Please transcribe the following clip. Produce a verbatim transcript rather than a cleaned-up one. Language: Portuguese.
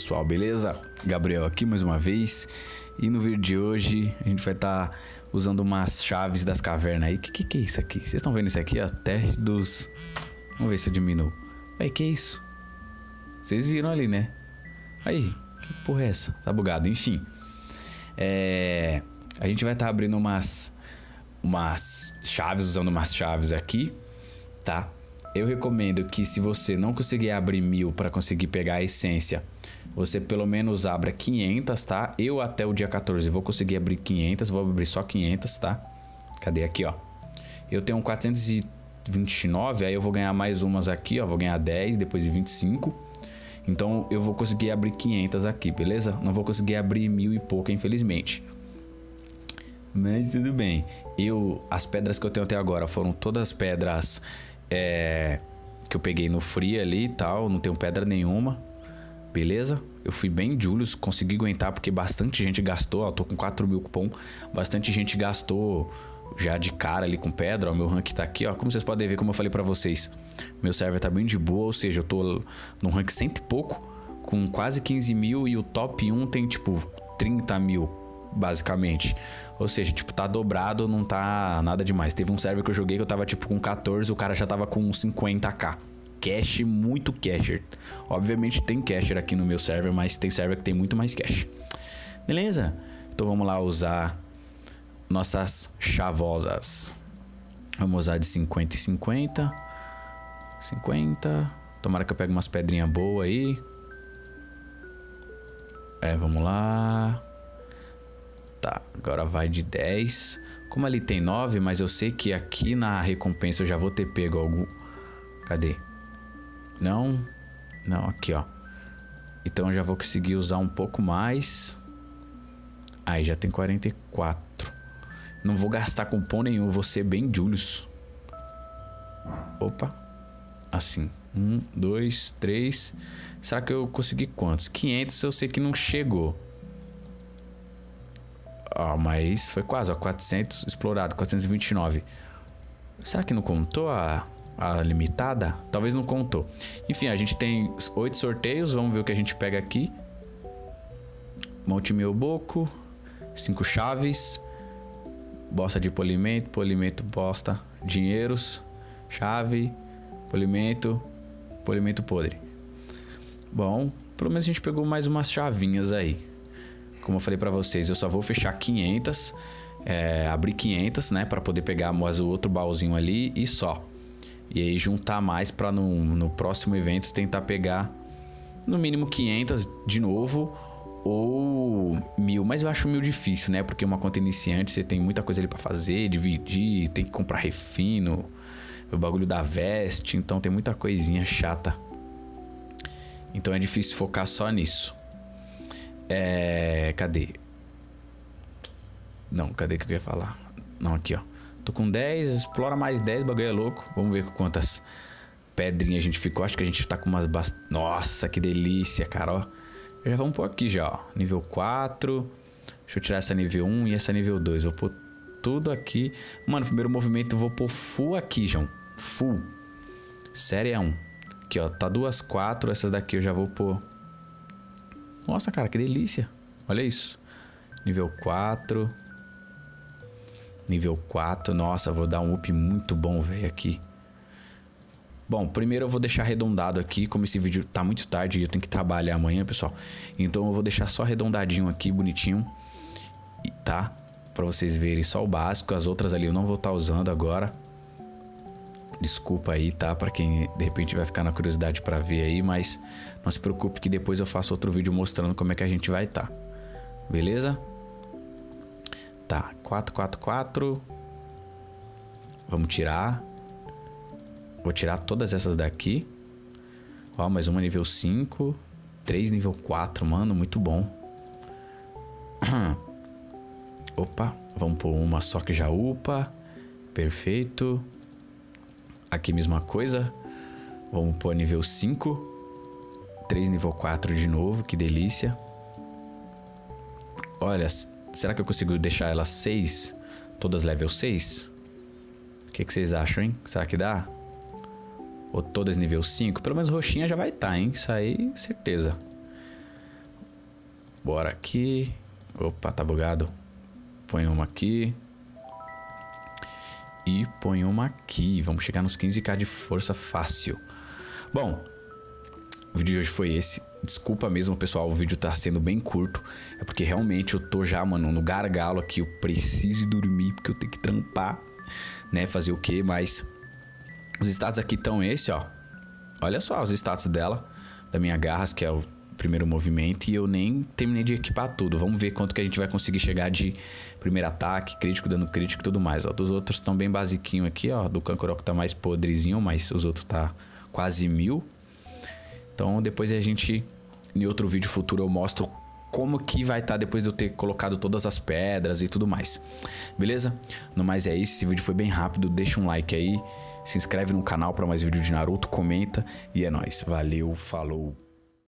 pessoal, beleza? Gabriel aqui mais uma vez. E no vídeo de hoje a gente vai estar tá usando umas chaves das cavernas aí. Que, que que é isso aqui? Vocês estão vendo isso aqui, ó? Teste dos... Vamos ver se eu diminuo. Aí, que é isso? Vocês viram ali, né? Aí, que porra é essa? Tá bugado, enfim. É... A gente vai estar tá abrindo umas... Umas chaves, usando umas chaves aqui, tá? Eu recomendo que se você não conseguir abrir mil para conseguir pegar a essência, você pelo menos abra quinhentas, tá? Eu até o dia quatorze vou conseguir abrir quinhentas, vou abrir só quinhentas, tá? Cadê aqui, ó? Eu tenho quatrocentos e vinte e nove, aí eu vou ganhar mais umas aqui, ó. Vou ganhar dez, depois de vinte e cinco. Então eu vou conseguir abrir quinhentas aqui, beleza? Não vou conseguir abrir mil e pouca, infelizmente. Mas tudo bem. Eu, as pedras que eu tenho até agora foram todas pedras... É, que eu peguei no free ali e tal, não tenho pedra nenhuma, beleza? Eu fui bem Julius, consegui aguentar porque bastante gente gastou, ó, tô com quatro mil cupom, bastante gente gastou já de cara ali com pedra, ó, meu rank tá aqui, ó, como vocês podem ver, como eu falei pra vocês, meu server tá bem de boa, ou seja, eu tô no rank cento e pouco, com quase quinze mil e o top um tem tipo trinta mil. Basicamente, ou seja, tipo, tá dobrado, não tá nada demais. Teve um server que eu joguei que eu tava tipo com quatorze, o cara já tava com cinquenta k. Cash, muito casher. Obviamente tem casher aqui no meu server, mas tem server que tem muito mais cash. Beleza? Então vamos lá usar nossas chavosas. Vamos usar de cinquenta e cinquenta. cinquenta. Tomara que eu pegue umas pedrinhas boas aí. É, vamos lá. Tá, agora vai de dez. Como ali tem nove, mas eu sei que aqui na recompensa eu já vou ter pego algum... Cadê? Não. Não, aqui, ó. Então eu já vou conseguir usar um pouco mais. Aí já tem quarenta e quatro. Não vou gastar cupom nenhum, vou ser bem Julius. Opa. Assim. Um, dois, três. Será que eu consegui quantos? quinhentos eu sei que não chegou. Ó, mas foi quase, ó, quatrocentos explorado, quatrocentos e vinte e nove. Será que não contou a, a limitada? Talvez não contou. Enfim, a gente tem oito sorteios, vamos ver o que a gente pega aqui. Monte Melboco, cinco chaves, bosta de polimento, polimento bosta, dinheiros, chave, polimento, polimento podre. Bom, pelo menos a gente pegou mais umas chavinhas aí. Como eu falei pra vocês, eu só vou fechar quinhentas, é, abrir quinhentas, né, pra poder pegar mais o outro baúzinho ali e só. E aí juntar mais pra no, no próximo evento tentar pegar no mínimo quinhentas de novo ou mil. Mas eu acho mil difícil, né, porque uma conta iniciante você tem muita coisa ali pra fazer, dividir, tem que comprar refino, o bagulho da veste, então tem muita coisinha chata. Então é difícil focar só nisso. É... Cadê? Não, cadê que eu ia falar? Não, aqui, ó. Tô com dez, explora mais dez, bagulho é louco. Vamos ver quantas pedrinhas a gente ficou. Acho que a gente tá com umas... Bast... Nossa, que delícia, cara, ó. Já vamos pôr aqui já, ó. Nível quatro. Deixa eu tirar essa nível um e essa nível dois. Vou pôr tudo aqui. Mano, primeiro movimento eu vou pôr full aqui, João. Full. Série um. Aqui, ó. Tá duas, quatro. Essas daqui eu já vou pôr... Nossa, cara, que delícia. Olha isso. Nível quatro. Nível quatro. Nossa, vou dar um up muito bom, velho, aqui. Bom, primeiro eu vou deixar arredondado aqui. Como esse vídeo tá muito tarde e eu tenho que trabalhar amanhã, pessoal. Então eu vou deixar só arredondadinho aqui, bonitinho. Tá? Pra vocês verem só o básico. As outras ali eu não vou estar usando agora. Desculpa aí, tá? Pra quem de repente vai ficar na curiosidade pra ver aí, mas não se preocupe que depois eu faço outro vídeo mostrando como é que a gente vai tá. Beleza? Tá, quatro, quatro, quatro. Vamos tirar. Vou tirar todas essas daqui. Ó, mais uma nível cinco. três nível quatro, mano, muito bom. Opa, vamos pôr uma só que já upa. Perfeito. Aqui mesma coisa. Vamos pôr nível cinco. três nível quatro de novo. Que delícia. Olha, será que eu consigo deixar elas seis? Todas level seis? O que, que vocês acham, hein? Será que dá? Ou todas nível cinco? Pelo menos roxinha já vai estar, hein? Isso aí, certeza. Bora aqui. Opa, tá bugado. Põe uma aqui. E põe uma aqui. Vamos chegar nos quinze k de força fácil. Bom, o vídeo de hoje foi esse. Desculpa mesmo, pessoal, o vídeo tá sendo bem curto. É porque realmente eu tô já, mano, no gargalo aqui. Eu preciso dormir porque eu tenho que trampar, né? Fazer o quê? Mas os status aqui estão esse, ó. Olha só os status dela, da minha garras, que é o primeiro movimento. E eu nem terminei de equipar tudo. Vamos ver quanto que a gente vai conseguir chegar de primeiro ataque, crítico, dano crítico e tudo mais, ó. Dos outros estão bem basiquinho aqui, ó. Do Kankoroku tá mais podrezinho, mas os outros tá quase mil. Então depois a gente, em outro vídeo futuro, eu mostro como que vai estar depois de eu ter colocado todas as pedras e tudo mais. Beleza? No mais é isso, esse vídeo foi bem rápido, deixa um like aí, se inscreve no canal para mais vídeo de Naruto, comenta e é nóis. Valeu, falou!